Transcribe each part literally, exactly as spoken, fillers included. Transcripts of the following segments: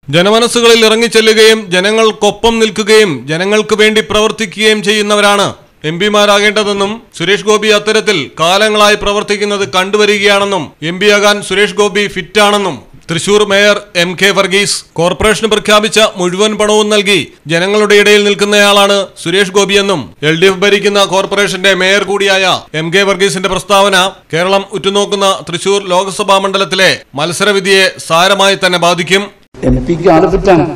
ജനമനസ്സുകളിൽ ഇറങ്ങിച്ചെല്ലുകയും ജനങ്ങൾക്കൊപ്പം നിൽക്കുകയും ജനങ്ങൾക്ക് വേണ്ടി പ്രവർത്തിക്കുകയും ചെയ്യുന്നവരാണ് എം പിമാരാകേണ്ടതെന്നും സുരേഷ് ഗോപി അത്തരത്തിൽ കാലങ്ങളായി പ്രവർത്തിക്കുന്നത് കണ്ടുവരികയാണെന്നും എം പിയാകാൻ സുരേഷ് ഗോപി ഫിറ്റാണെന്നും Thrissur mayor M K Varghese കോർപ്പറേഷന് പ്രഖ്യാപിച്ച മുഴുവൻ പണവും നൽകി ജനങ്ങളുടെ ഇടയിൽ നിൽക്കുന്നയാളാണ് സുരേഷ് ഗോപിയെന്നും എൽ ഡി എഫ് ഭരിക്കുന്ന കോർപ്പറേഷന്റെ മേയർ കൂടിയായ എം കെ വർഗീസിന്റെ പ്രസ്താവന കേരളം ഉറ്റുനോക്കുന്ന തൃശൂർ ലോക്സഭാ മണ്ഡലത്തിലെ മത്സരവിധിയെ സാരമായി തന്നെ ബാധിക്കും. എം പിക്ക് ആള് ഫിറ്റാണ്.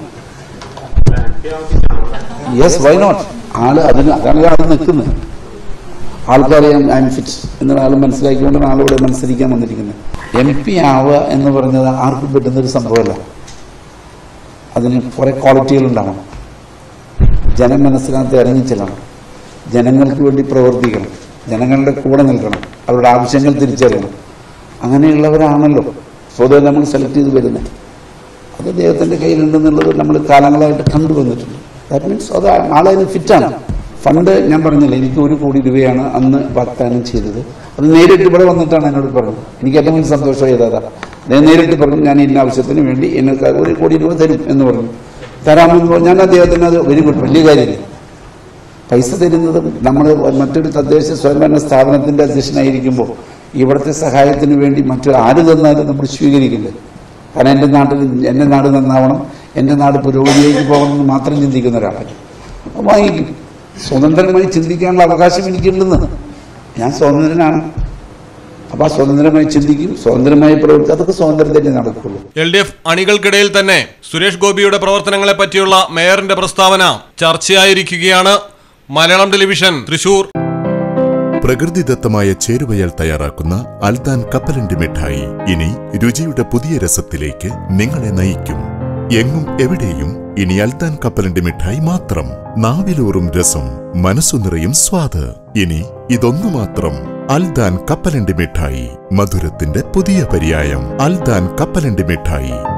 Yes, why not? ആള് അതിന് അതാണ് ആൾ നിൽക്കുന്നത്. ആൾക്കറിയാം ഐ എം ഫിറ്റ് എന്നുള്ള ആൾ മനസ്സിലാക്കിക്കൊണ്ടാണ് ആളിവിടെ മത്സരിക്കാൻ വന്നിരിക്കുന്നത്. എം പി ആവുക എന്ന് പറഞ്ഞത് ആർക്കും പറ്റുന്നൊരു സംഭവമല്ല. അതിന് കുറെ ക്വാളിറ്റികളുണ്ടാവണം. ജനം മനസ്സിനകത്ത് ഇറങ്ങിച്ചെല്ലണം, ജനങ്ങൾക്ക് വേണ്ടി പ്രവർത്തിക്കണം, ജനങ്ങളുടെ കൂടെ നിൽക്കണം, അവരുടെ ആവശ്യങ്ങൾ തിരിച്ചറിയണം. അങ്ങനെയുള്ളവരാണല്ലോ സ്വതവേ നമ്മൾ സെലക്ട് ചെയ്ത് വരുന്നത്. അത് അദ്ദേഹത്തിൻ്റെ കയ്യിലുണ്ടെന്നുള്ളത് നമ്മൾ കാലങ്ങളായിട്ട് കണ്ടുവന്നിട്ടുണ്ട്. ദാറ്റ് മീൻസ് അത് ആളതിന് ഫിറ്റാണ്. ഫണ്ട് ഞാൻ പറഞ്ഞില്ല, എനിക്ക് ഒരു കോടി രൂപയാണ് അന്ന് വാഗ്ദാനം ചെയ്തത്. അത് നേരിട്ട് ഇവിടെ വന്നിട്ടാണ് എന്നോട് പറഞ്ഞത്. എനിക്ക് ഏറ്റവും വലിയ സന്തോഷം ചെയ്തതാ. അദ്ദേഹം നേരിട്ട് പറഞ്ഞു, ഞാൻ ഇന്ന ആവശ്യത്തിന് വേണ്ടി എനിക്ക് ഒരു കോടി രൂപ തരും എന്ന് പറഞ്ഞു. തരാമെന്ന് പറഞ്ഞു. ഞാൻ അദ്ദേഹത്തിന് അത് വെരി ഗുഡ്, വലിയ കാര്യമില്ല. പൈസ തരുന്നതും നമ്മൾ മറ്റൊരു തദ്ദേശ സ്വയംഭരണ സ്ഥാപനത്തിൻ്റെ അധ്യക്ഷനായിരിക്കുമ്പോൾ ഇവിടുത്തെ സഹായത്തിന് വേണ്ടി മറ്റൊരു ആര് തന്നാലും നമ്മൾ സ്വീകരിക്കില്ല. കാരണം എൻ്റെ നാട്ടിൽ എൻ്റെ നാട് നന്നാവണം, എൻ്റെ നാട് പുരോഗതിയിലേക്ക് പോകണമെന്ന് മാത്രം ചിന്തിക്കുന്ന ഒരാളാണ്. വാങ്ങിക്കും. സ്വതന്ത്രമായി ചിന്തിക്കാനുള്ള അവകാശം എനിക്കുണ്ടെന്ന്. ഞാൻ സ്വതന്ത്രനാണ്. അപ്പൊ ആ സ്വതന്ത്രമായി ചിന്തിക്കും, സ്വതന്ത്രമായി പ്രവർത്തിക്കും. അതൊക്കെ സ്വാതന്ത്ര്യത്തിൽ നടക്കുള്ളൂ. എൽ ഡി എഫ് അണികൾക്കിടയിൽ തന്നെ സുരേഷ് ഗോപിയുടെ പ്രവർത്തനങ്ങളെ പറ്റിയുള്ള മേയറിന്റെ പ്രസ്താവന ചർച്ചയായിരിക്കുകയാണ്. മലയാളം ടെലിവിഷൻ, തൃശൂർ. പ്രകൃതിദത്തമായ ചേരുവയാൽ തയ്യാറാക്കുന്ന അൽദാൻ കപ്പലണ്ടി മിഠായി ഇനി രുചിയുടെ പുതിയ രസത്തിലേക്ക് നിങ്ങളെ നയിക്കും. എങ്ങും എവിടെയും ഇനി അൽദാൻ കപ്പലണ്ടി മിഠായി മാത്രം. നാവിലൂറും രസം, മനസ്സു നിറയും സ്വാദ്. ഇനി ഇതൊന്നു മാത്രം. അൽദാൻ കപ്പലണ്ടി മിഠായി, മധുരത്തിന്റെ പുതിയ പര്യായം. അൽദാൻ കപ്പലണ്ടി മിഠായി.